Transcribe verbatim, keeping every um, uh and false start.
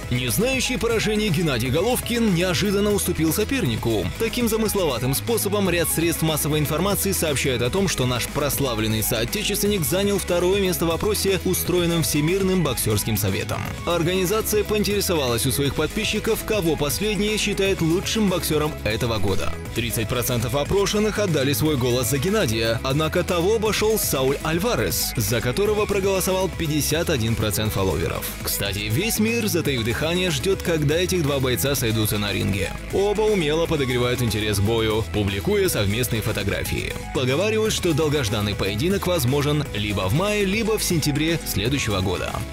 Не знающий поражений Геннадий Головкин неожиданно уступил сопернику. Таким замысловатым способом ряд средств массовой информации сообщают о том, что наш прославленный соотечественник занял второе место в опросе, устроенном Всемирным боксерским советом. Организация поинтересовалась у своих подписчиков, кого последние считают лучшим боксером этого года. тридцать процентов опрошенных отдали свой голос за Геннадия, однако того обошел Сауль Альварес, за которого проголосовал пятьдесят один процент фолловеров. Кстати, весь мир, затаив дыхание, ждет, когда этих два бойца сойдутся на ринге. Оба умело подогревают интерес к бою, публикуя совместные фотографии. Поговаривают, что долгожданный поединок возможен либо в мае, либо в сентябре следующего года.